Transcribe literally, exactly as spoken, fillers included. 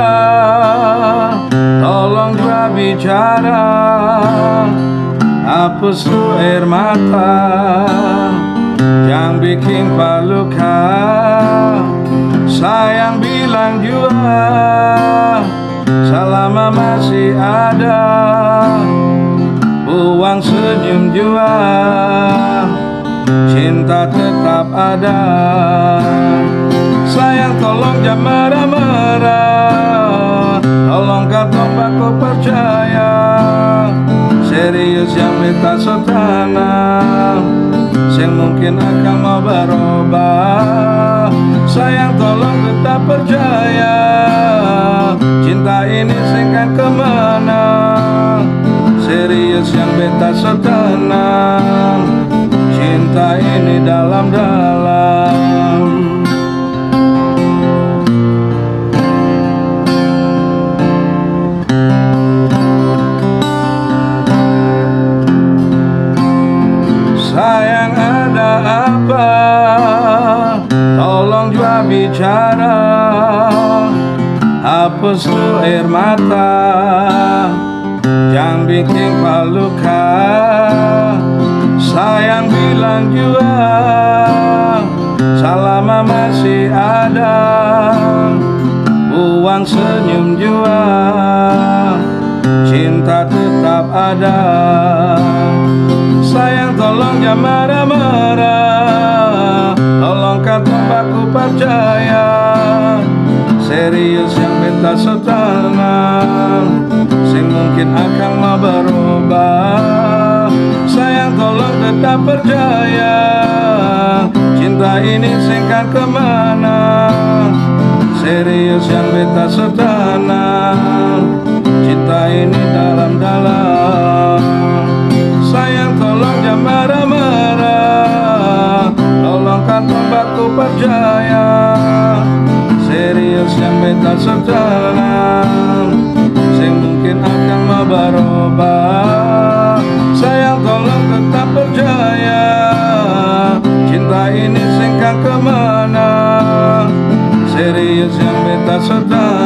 tolong juga bicara, hapus tuh air mata, jangan bikin paluka. Sayang bilang juga, selama masih ada, uang senyum juga, cinta tetap ada. Sayang tolong jangan marah-marah, tolong katong baku percaya, serius yang beta sotanam, sing mungkin akan mau berubah. Sayang tolong tetap percaya, cinta ini sing kan kemana, serius yang beta sotanam, cinta ini dalam-dalam. Sayang ada apa, tolong juga bicara, hapus tuh air mata, jangan bikin paluka. Sayang bilang juga, selama masih ada, uang senyum juga, cinta tetap ada. Sayang tolong jangan marah-marah, tolong katong baku percaya, serius yang beta sotanam, sing mungkin akan mau berubah. Sayang tolong tetap percaya, cinta ini sing kan kemana, serius yang beta sotanam, cinta ini dalam-dalam. Sayang tolong jangan marah-marah, tolong katong baku percaya, serius yang beta sotanam, sing mungkin akan mau berubah. Sayang tolong tetap percaya, cinta ini sing kan kemana, serius yang beta sotanam.